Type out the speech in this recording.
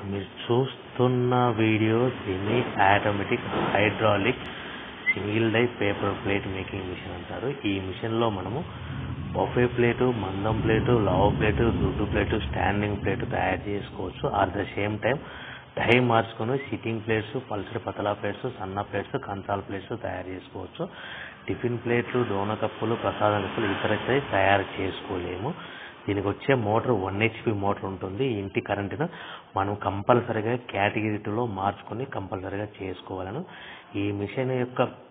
మీరు చూస్తున్న video semi automatic hydraulic single die paper plate making machine అంటారు. ఈ మిషన్లో మనము బఫే ప్లేటు, మందం ప్లేటు, లావ్ ప్లేటు, దుడ్డు ప్లేటు, స్టాండింగ్ ప్లేటు తయారు చేసుకోవచ్చు. At the same time die మార్చుకొని సిట్టింగ్ ప్లేట్స్, పల్సర్ పతలా ప్లేట్స్, సన్న ప్లేట్స్, కంచాల ప్లేట్స్ తయారు చేసుకోవచ్చు. టిఫిన్ ప్లేట్లు, డోన కప్పులు, ప్రసాదం కప్పులు ఇతర తయారు చేసుకోలేము. దీనికి వచ్చే మోటార్ 1 HP మోటార్ ఉంటుంది. ఇంటి కరెంటును మనం కంపల్సరీగా కేటగిరీ 2లో మార్చుకొని కంపల్సరీగా చేసుకోవాలను. ఈ మిషన్ యొక్క